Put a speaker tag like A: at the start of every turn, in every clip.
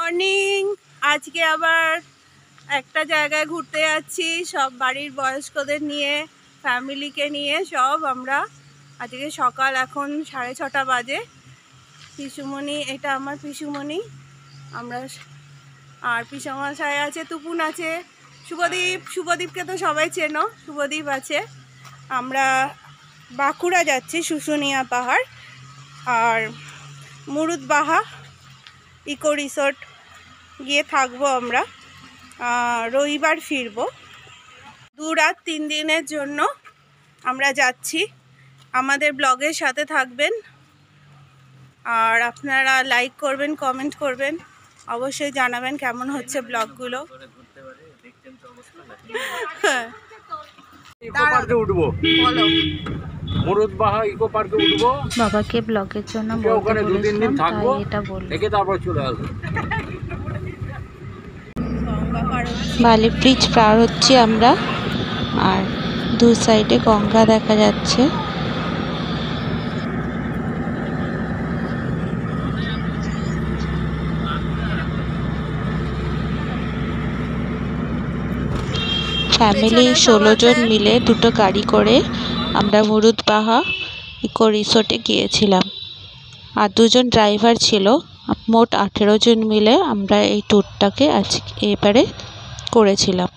A: Morning. আজকে আবার একটা জায়গায় ঘুরতে যাচ্ছি, সব বাড়ির বয়স্কদের নিয়ে, ফ্যামিলিকে নিয়ে সব আমরা। আজকে সকাল এখন 6:30 বাজে। পিসুমণি, এটা আমার পিসুমণি, আমরা আর পিসামশাই আছে, তুপুন আছে, শুভদীপকে তো সবাই চেনো, শুভদীপ আছে। আমরা বাঁকুড়া যাচ্ছি, শুশুনিয়া পাহাড় আর মুরুদবাহা ইকো রিসোর্ট গিয়ে থাকবো আমরা। রবিবার ফিরবো। 2 রাত 3 দিনের জন্য আমরা যাচ্ছি। আমাদের ব্লগের সাথে থাকবেন আর আপনারা লাইক করবেন, কমেন্ট করবেন, অবশ্যই জানাবেন কেমন হচ্ছে ব্লগগুলো।
B: মুরুদবাহা ইকো পার্কে উঠবো,
C: বাবাকে ব্লগের জন্য
B: ওখানে 2-3 দিন থাকবো, দেখে তারপর চলে আসবো।
C: বালি ব্রিজ পার হচ্ছি আমরা, আর দু সাইডে গঙ্গা দেখা যাচ্ছে। ফ্যামিলি 16 জন মিলে 2টো গাড়ি করে আমরা মুরুদবাহা ইকো রিসোর্টে গিয়েছিলাম, আর 2 জন ড্রাইভার ছিল। মোট 18 জন মিলে আমরা এই ট্যুরটাকে এবারে করেছিলাম।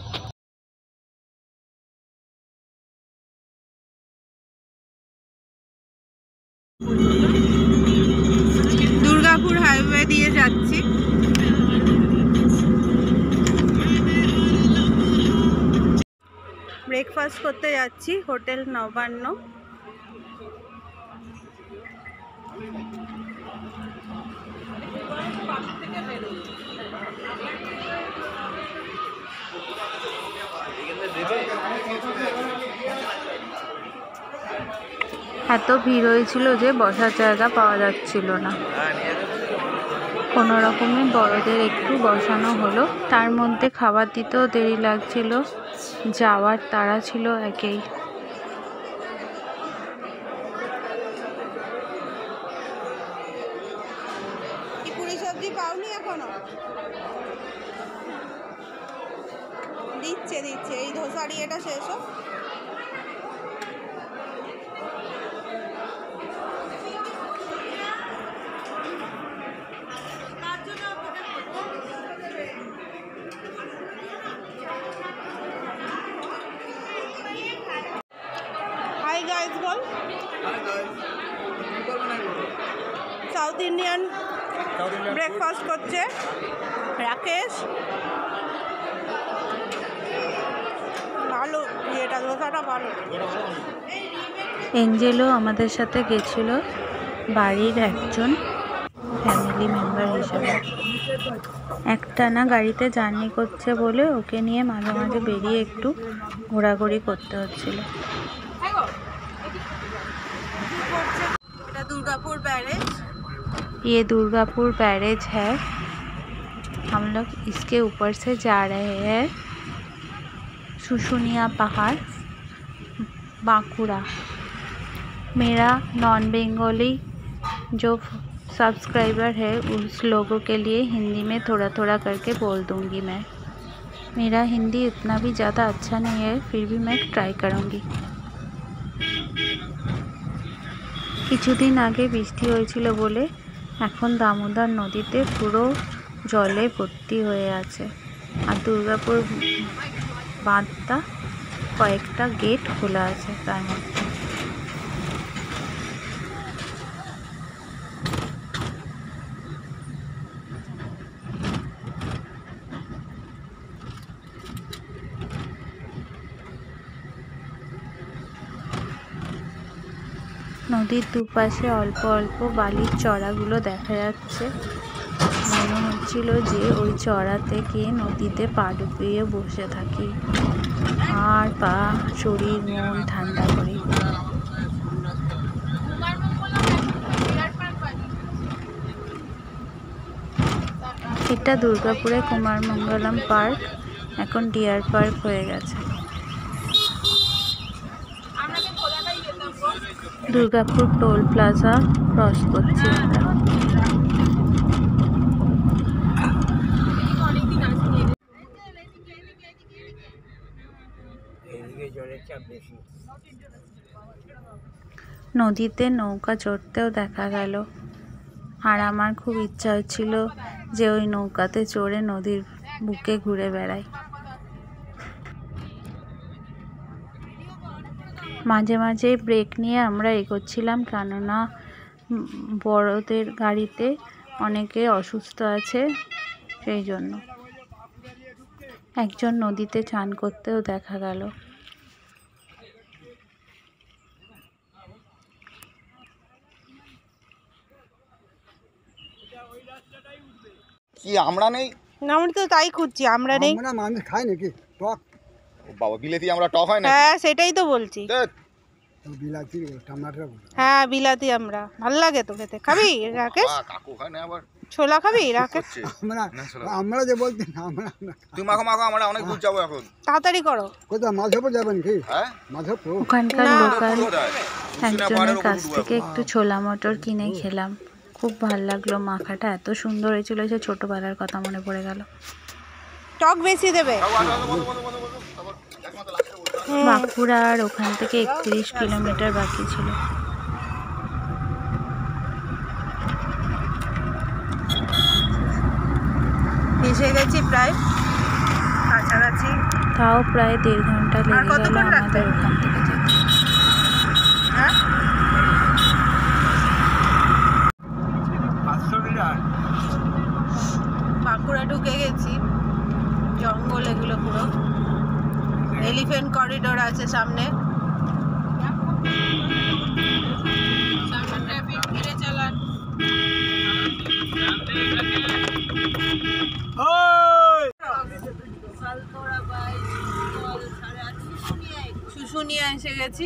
A: দুর্গাপুর হাইওয়ে দিয়ে যাচ্ছি। ব্রেকফাস্ট করতে যাচ্ছি হোটেল নবান্ন।
C: এত ভিড় হয়েছিল যে বসার জায়গা পাওয়া যাচ্ছিল না। কোনো রকমে বড়দের একটু বসানো হলো, তার মধ্যে খাবার দিতেও দেরি লাগছিল, যাওয়ার তাড়া ছিল একেই।
A: পুরি সবজি পাওনি এখনো? দিচ্ছে এই ধোসারি এটা শেষ হোক। হাই গাইস, বল। সাউথ ইন্ডিয়ান ব্রেকফাস্ট করছে রাকেশ। ভালো, এটা ধোসাটা ভালো।
C: এঞ্জেলও আমাদের সাথে গেছিল, বাড়ির একজন ফ্যামিলি মেম্বার হিসেবে। একটানা গাড়িতে জার্নি করছে বলে ওকে নিয়ে মাঝে মাঝে বেরিয়ে একটু ঘোরাঘুরি করতে হচ্ছিল।
A: दुर्गापुर बैरेज,
C: ये दुर्गापुर बैरेज है। हम लोग इसके ऊपर से जा रहे हैं शुशुनिया पहाड़, बांकुड़ा। मेरा नॉन बंगाली जो सब्सक्राइबर है उस लोगों के लिए हिंदी में थोड़ा थोड़ा करके बोल दूंगी मैं। मेरा हिंदी उतना भी ज़्यादा अच्छा नहीं है, फिर भी मैं ट्राई करूँगी। কিছুদিন আগে বৃষ্টি হয়েছিল বলে এখন দামোদর নদীতে পুরো জলে ভর্তি হয়ে আছে, আর দুর্গাপুর বাঁধটা কয়েকটা গেট খোলা আছে তার মধ্যে। নদীর দুপাশে অল্প অল্প বালির চড়াগুলো দেখা যাচ্ছে। মনে হচ্ছিল যে ওই চড়াতে গিয়ে নদীতে পা ডুবিয়ে বসে থাকি আর পা, শরীর, মন ঠান্ডা করি। এটা দুর্গাপুরে কুমারমঙ্গলম পার্ক, এখন ডিয়ার পার্ক হয়ে গেছে। দুর্গাপুর টোল প্লাজা ক্রস করছি আমরা। নদীতে নৌকা চড়তেও দেখা গেল, আর আমার খুব ইচ্ছা হচ্ছিল যে ওই নৌকাতে চড়ে নদীর বুকে ঘুরে বেড়াই। মাঝে মাঝে ব্রেক নিয়ে আমরা এগোচ্ছিলাম, কেননা বড়দের গাড়িতে অনেকে অসুস্থ আছে, সেই জন্য। একজন নদীতে চান করতেও দেখা গেল।
D: কি আমরা নেই?
A: না, আমরা তো তাই খুঁজছি, আমরা নেই।
E: আমরা মানুষ খাই নাকি টক?
D: ও বাবা, বিলেতি আমরা টক হয় না?
A: হ্যাঁ, সেটাই তো বলছি।
E: বিলাতি টমাটো।
A: হ্যাঁ, বিলাতি আমরা, ভাল লাগে তো খেতে। খাবি রাকেশ?
D: কাকু খায় না আবার
A: ছোলা খাবি রাকেশ?
E: আমরা যে বলতে আমরা
D: তুই মাখো মাখো, আমরা অনেক দূর যাবো এখন।
A: তাড়াতাড়ি করো।
E: কোথাও মাধবপুর যাবেন কি?
D: হ্যাঁ,
E: মাধবপুর।
C: ওখানকার
A: না।
C: লোকাল একজনের কাছ থেকে একটু ছোলা মটর কিনে খেলাম, খুব ভাল লাগলো। মাখাটা এত সুন্দর হয়েছিল যে ছোটবেলার কথা মনে পড়ে গেল।
A: টক বেশি দেবে।
C: বাঁকুড়া আর ওখান থেকে 31 কিলোমিটার বাকি ছিল।
A: এসে গেছি প্রায় কাছাকাছি।
C: তাও প্রায় 1.5 ঘন্টা লেগে গেল
A: কতক্ষণ লাগবে?
C: আমাদের ওখান থেকে যেতে।
A: হ্যাঁ,
E: 500 মিটার।
A: বাঁকুড়া ঢুকে গেছি। জঙ্গল এগুলো পুরো। এলিফ্যান্ট করিডোর আছে সামনে। ট্রাফিক ফিরে চালান। শুশুনিয়া এসে গেছি।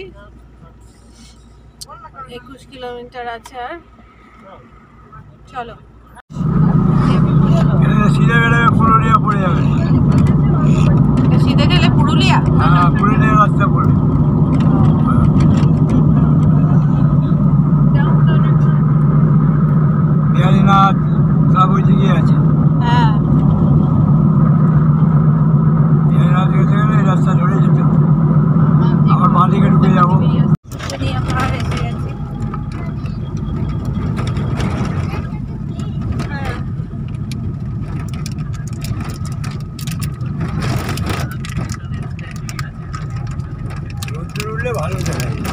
A: 21 কিলোমিটার আছে আর। চলো।
E: সিধে গেলে পুরুলিয়া পড়ে যাবে।
A: সিধে গেলে পুরুলিয়া?
E: হ্যাঁ, পুরুলিয়া রাস্তা পড়বে। বিহারীনাথ সব ওই দিকে আছে।
A: হ্যাঁ,
E: বিহারীনাথ গেছে গেলে এই রাস্তা ধরে যেতে হবে। আবার বাঁ দিকে ঢুকে যাবো।
A: শুশুনিয়া পাহাড় এসে গেছি।
E: রোদ্দুর উঠলে ভালো দেখা যায়।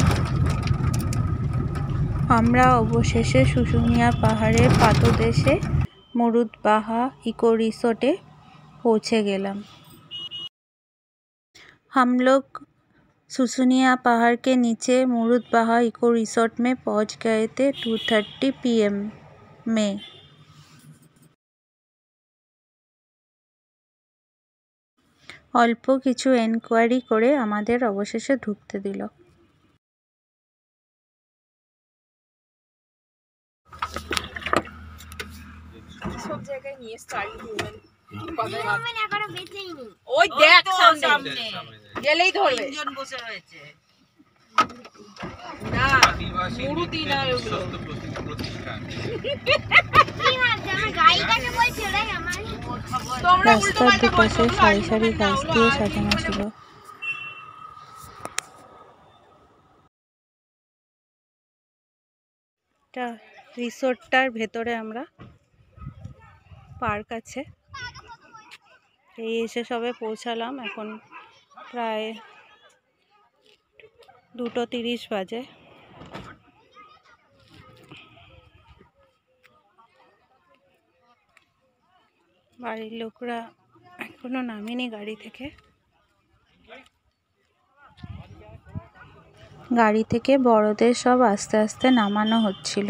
C: আমরা অবশেষে শুশুনিয়া পাহাড়ের পাদদেশে মুরুদবাহা इको रिसोर्टे पहुँचे गेलाम। हम लोग शुशुनिया पहाड़ के नीचे मुरुदबाहा इको रिसोर्ट में पहुँच गए थे 2:30 PM में। অল্প কিছু এনকোয়ারি করে আমাদের অবশেষে ঢুকতে দিল।
A: সব জায়গায় নিয়ে স্টাইল উমেন। ওই দেখ সামনে গেলেই ধরবে। তিনজন বসে রয়েছে। না, মুরুতি না ওগুলো।
C: রাস্তার দুপাশে সারি সারি গাছ দিয়ে সাজানো ছিল। রিসোর্টটার ভেতরে আমরা পার্ক আছে, এই এসে সবে পৌঁছালাম। এখন প্রায় 2:30 বাজে। বাড়ির লোকরা এখনো নামেনি গাড়ি থেকে। গাড়ি থেকে বড়দের সব আস্তে আস্তে নামানো হচ্ছিল।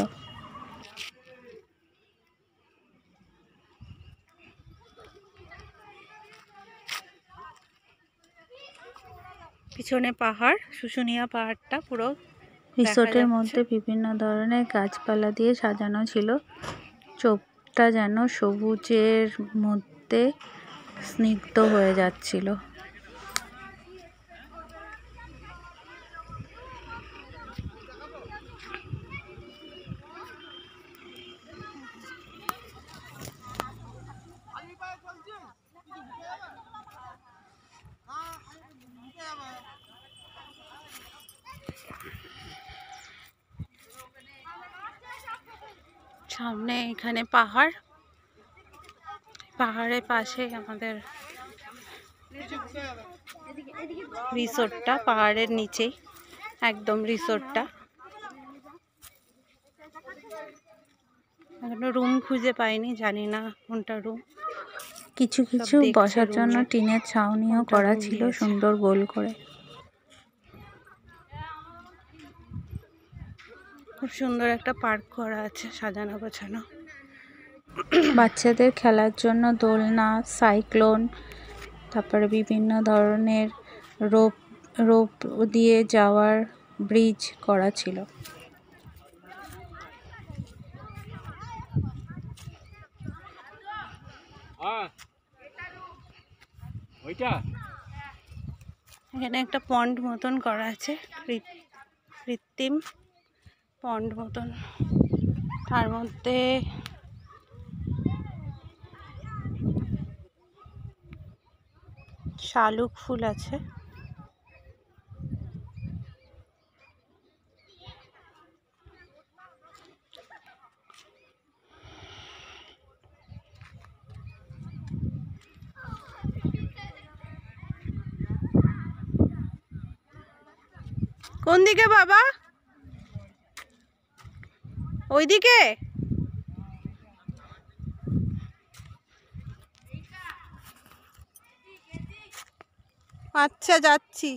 C: পিছনে পাহাড়, শুশুনিয়া পাহাড়টা পুরো। রিসোর্টের মধ্যে বিভিন্ন ধরনের গাছপালা দিয়ে সাজানো ছিল। চোখটা যেন সবুজের মধ্যে স্নিগ্ধ হয়ে যাচ্ছিল। সামনে এখানে পাহাড়, পাহাড়ের পাশে আমাদের রিসোর্টটা, পাহাড়ের নিচেই একদম রিসোর্টটা। এখনো রুম খুঁজে পাইনি, জানি না কোনটা রুম। কিছু কিছু বসার জন্য টিনের ছাউনিও করা ছিল সুন্দর গোল করে। খুব সুন্দর একটা পার্ক করা আছে, সাজানো গোছানো। বাচ্চাদের খেলার জন্য দোলনা, সাইক্লোন, তারপরে বিভিন্ন ধরনের রোপ রোপ দিয়ে যাওয়ার ব্রিজ করা ছিল।
B: ওইটা
C: এখানে একটা পন্ড মতন করা আছে, কৃত্রিম পন্ড মতন। তার মধ্যে শালুক ফুল আছে। কোন দিকে বাবা? ওইদিকে? আচ্ছা, যাচ্ছি।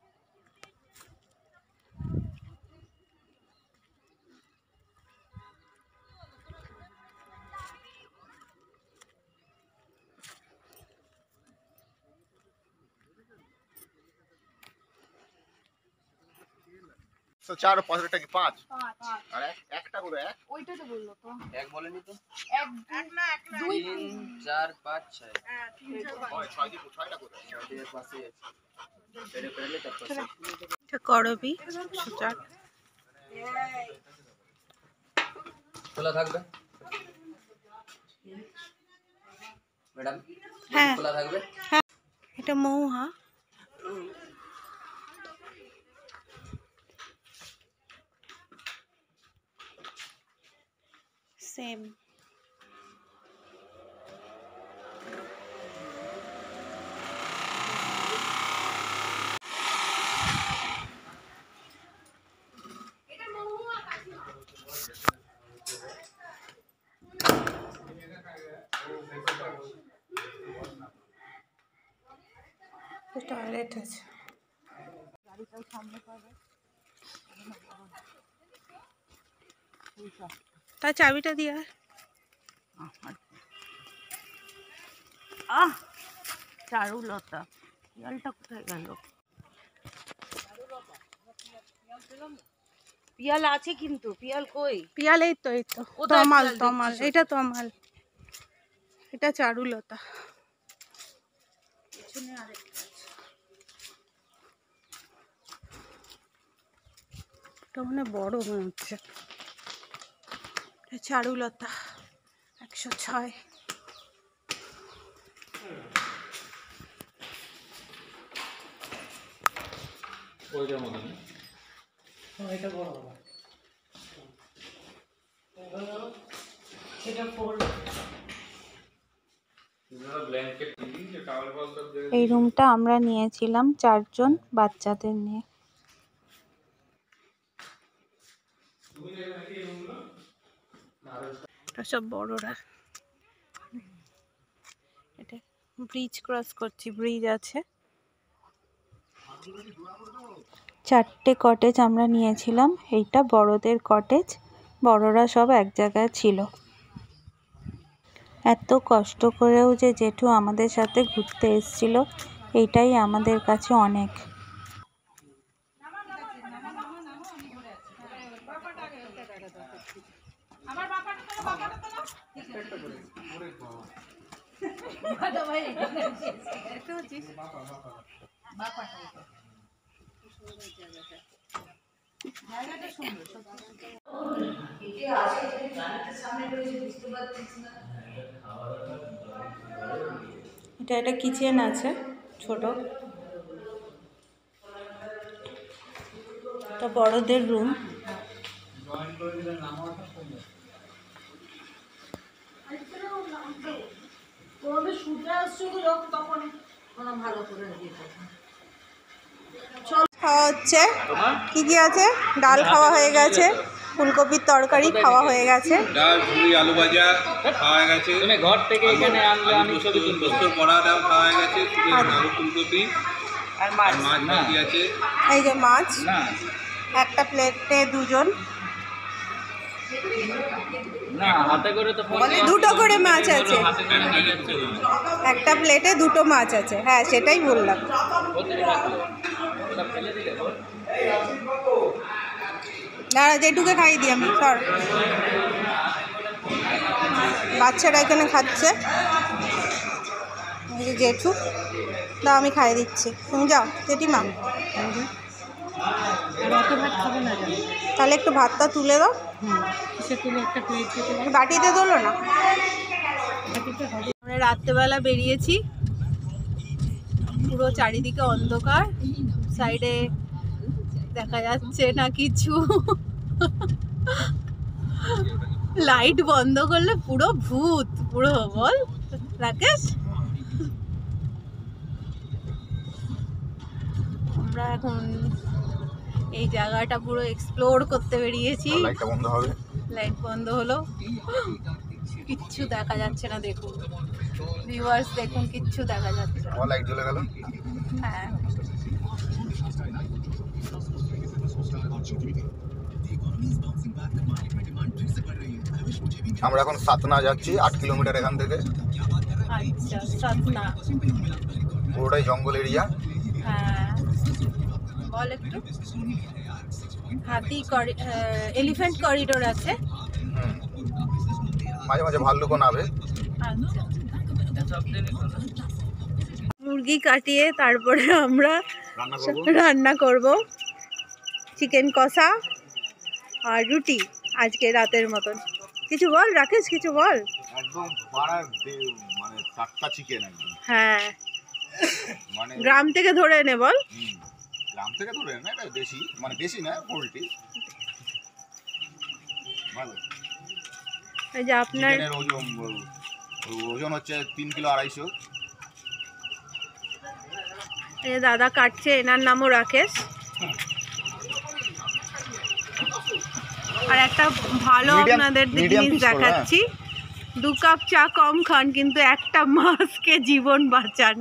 D: তো 4 5 কি 5 আর একটা করে এক
A: ওইটা তো বললো তো।
F: এক বলেনি তো?
A: এক না, এক না,
F: 3 4 5 6
A: হ্যাঁ 3 4 5।
D: হয় 6 দিয়ে 6টা করে
F: 6 এর পাশে আছে। পেরে পেরে তারপর
C: এটা করবি সুচার।
F: খোলা থাকবে ম্যাডাম?
C: হ্যাঁ,
F: খোলা থাকবে।
C: এটা মৌহা। সেম। টয়লেট আছে। তার চাবিটা দিয়া।
A: চারুলতা, পিয়ালটা কোথায় গেল? পিয়াল আছে কিন্তু, পিয়াল কই?
C: পিয়াল এই তো, এই তো
A: কোথায়
C: তমাল,
A: পিয়াল
C: তমাল,
A: দেখছিস?
C: এটা তমাল, এটা চারুলতা।
A: পেছনে আরেকটা আছে।
C: এটা মানে বড় মনে হচ্ছে। এটা চারুলতা 106।
B: ওইটার মতো না?
C: এই রুমটা আমরা নিয়েছিলাম 4 জন বাচ্চাদের নিয়ে। এটা সব বড়রা। এটা ব্রিজ ক্রস করছি, ব্রিজ আছে। 4টে কটেজ আমরা নিয়েছিলাম। এইটা বড়দের কটেজ, বড়রা সব এক জায়গায় ছিল। এত কষ্ট করেও যে জেঠু আমাদের সাথে ঘুরতে এসেছিল, এইটাই আমাদের কাছে অনেক। এটা একটা কিচেন আছে ছোট। এটা বড়দের রুম।
A: খাওয়া হচ্ছে, কি কি আছে? ডাল খাওয়া হয়ে গেছে, ফুলকপির তরকারি খাওয়া হয়ে গেছে,
G: ডাল, ঝুড়ি, আলু ভাজা খাওয়া হয়ে গেছে।
F: তুমি ঘর থেকে এখানে আনলে আমি ছবি তুলবো।
G: পোস্ত বড়া ডাল খাওয়া হয়ে গেছে, আলু ফুলকপি
F: আর মাছ
G: মাছ বাকি আছে।
A: এই যে মাছ,
F: না
A: একটা প্লেটে দুজন,
F: না হাতে করে তো
A: দুটো করে মাছ আছে,
F: হাতে করে নিলে
A: একটা প্লেটে দুটো মাছ আছে। হ্যাঁ সেটাই বললাম। দাঁড়া জেঠুকে খাইয়ে দিই আমি, সর। বাচ্চারা এখানে খাচ্ছে, এই যে জেঠু, দাও আমি খাইয়ে দিচ্ছি, তুমি যাও জেঠিমা। তাহলে একটু ভাতটা তুলে দাও, বাটিতে তোলো না। আমরা রাত্রেবেলা বেরিয়েছি, পুরো চারিদিকে অন্ধকার, সাইডে দেখা যাচ্ছে না কিছু, লাইট বন্ধ করলে পুরো ভূত, পুরো বল রাকেশ। আমরা এখন এই জায়গাটা পুরো এক্সপ্লোর করতে বেরিয়েছি।
D: লাইটটা বন্ধ হবে।
A: লাইট বন্ধ হলো, কিচ্ছু দেখা যাচ্ছে না। দেখুন ভিউয়ার্স, দেখুন কিচ্ছু দেখা যাচ্ছে না।
D: আমার লাইট জ্বলে গেল।
A: হ্যাঁ
D: আমরা এখন সাতনা যাচ্ছি, 8 কিলোমিটার এখান থেকে।
A: আচ্ছা, সাতনা
D: পুরোটাই জঙ্গল এরিয়া।
A: হ্যাঁ বল একটু। হাতি এলিফ্যান্ট করিডোর আছে,
D: মাঝে মাঝে ভাল্লুকও নাবে।
A: আচ্ছা। মুরগি কাটিয়ে তারপরে আমরা রান্না করব চিকেন কষা আর রুটি আজকে রাতের মতন। কিছু বল রাকেশ, কিছু বল।
D: একদম মানে টাটকা চিকেন একদম।
A: হ্যাঁ
D: মানে
A: গ্রাম থেকে ধরে এনে বল।
D: গ্রাম থেকে ধরে না, এটা দেশি, মানে দেশি না, পোল্ট্রি। ভালো।
A: এই যে আপনার
D: চিকেনের ওজন হচ্ছে 3 কিলো 250।
A: এই যে দাদা কাটছে, এনার নামও রাকেশ। আর একটা ভালো আপনাদের জিনিস দেখাচ্ছি, 2 কাপ চা কম খান কিন্তু একটা মাছকে জীবন বাঁচান।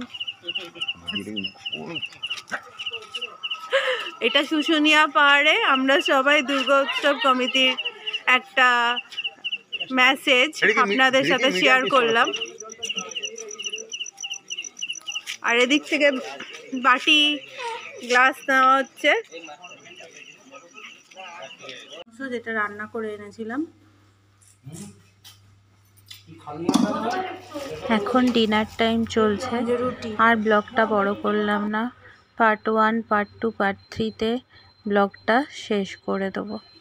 A: এটা শুশুনিয়া পাহাড়ে আমরা সবাই দুর্গোৎসব কমিটির একটা মেসেজ আপনাদের সাথে শেয়ার করলাম। আর এদিক থেকে বাটি গ্লাস নেওয়া হচ্ছে, যেটা রান্না করে এনেছিলাম।
C: এখন ডিনার টাইম চলছে, আর ব্লগটা বড় করলাম না। পার্ট 1, পার্ট 2, পার্ট 3-তে ব্লগটা শেষ করে দেবো।